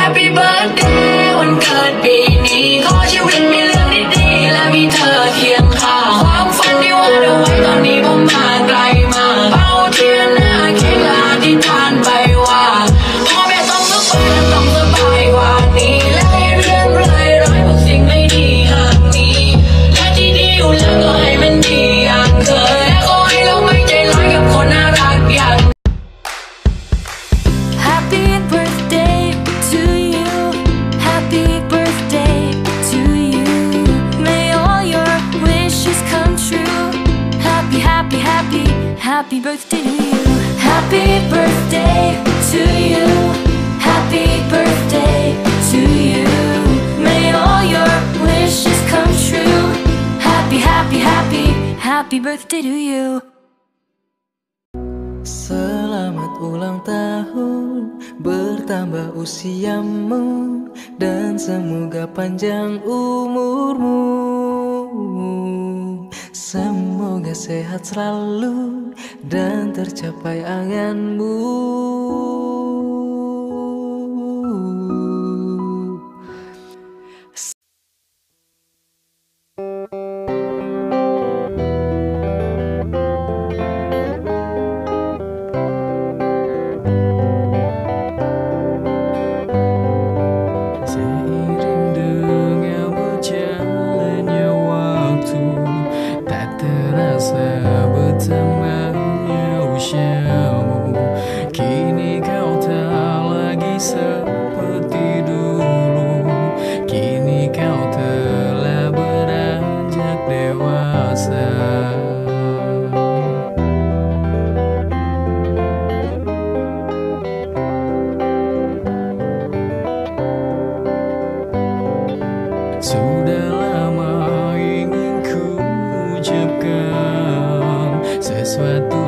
Happy birthday วันเกิดปีนี้ขอชีวิตมีเรื่องดีๆและมีเธอเคียงข้างความฝันที่วาดเอาไว้ตอนนี้ผมมาไกลมากเป่าเทียนหน้าเค้กและอธิษฐานไปว่าพ่อแม่ต้องสุขไปและต้องสบายกว่านี้และให้เรื่องร้ายๆพวกสิ่งไม่ดีห่างนี้และที่ดีอยู่แล้วก็ให้มันดีอย่างเคยและขอให้เราไม่ใจร้ายกับคนน่ารักอย่าง Happy birthday to you Happy birthday to you May all your wishes come true Happy happy happy happy birthday to you Happy birthday to you Happy birthday to you May all your wishes come true Happy happy happy happy birthday to you Selamat ulang tahun, bertambah usiamu, dan semoga panjang umurmu. Semoga sehat selalu dan tercapai anganmu. Bersamanya usiamu, kini kau tak lagi seperti dulu. Kini kau telah beranjak dewasa. Sudah lama ingin ku ucapkan sesuatu